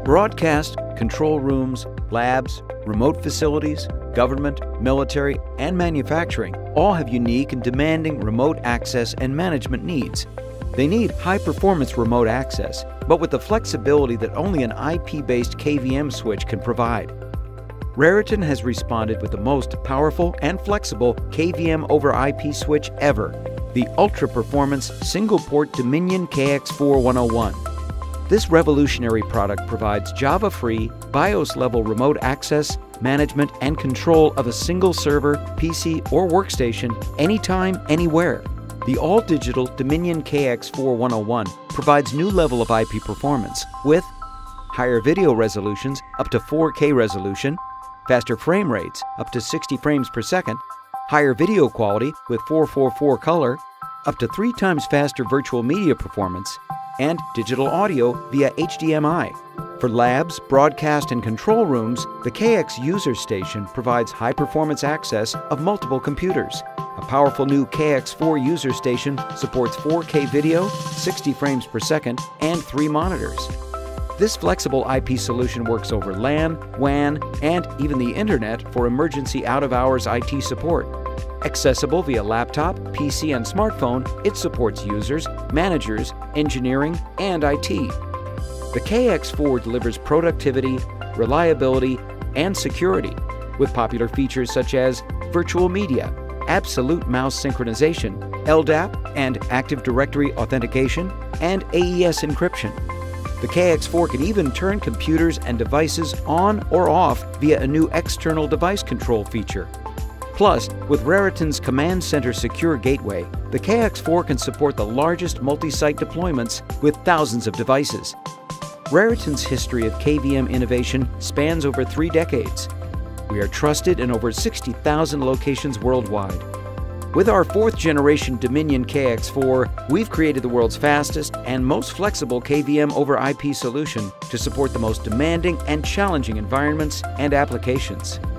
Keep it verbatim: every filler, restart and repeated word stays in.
Broadcast, control rooms, labs, remote facilities, government, military, and manufacturing all have unique and demanding remote access and management needs. They need high-performance remote access, but with the flexibility that only an I P-based K V M switch can provide. Raritan has responded with the most powerful and flexible K V M over I P switch ever, the ultra-performance single-port Dominion K X four one oh one. This revolutionary product provides Java-free, BIOS-level remote access, management, and control of a single server, P C, or workstation anytime, anywhere. The all-digital Dominion K X four one oh one provides new level of I P performance with higher video resolutions up to four K resolution, faster frame rates up to sixty frames per second, higher video quality with four forty-four color, up to three times faster virtual media performance, and digital audio via H D M I. For labs, broadcast, and control rooms, the K X User Station provides high-performance access of multiple computers. A powerful new K X four User Station supports four K video, sixty frames per second, and three monitors. This flexible I P solution works over LAN, W A N, and even the Internet for emergency out-of-hours I T support. Accessible via laptop, P C, and smartphone, it supports users, managers, engineering, and I T. The K X four delivers productivity, reliability, and security with popular features such as virtual media, absolute mouse synchronization, L D A P and Active Directory authentication, and A E S encryption. The K X four can even turn computers and devices on or off via a new external device control feature. Plus, with Raritan's Command Center Secure Gateway, the K X four can support the largest multi-site deployments with thousands of devices. Raritan's history of K V M innovation spans over three decades. We are trusted in over sixty thousand locations worldwide. With our fourth generation Dominion K X four, we've created the world's fastest and most flexible K V M over I P solution to support the most demanding and challenging environments and applications.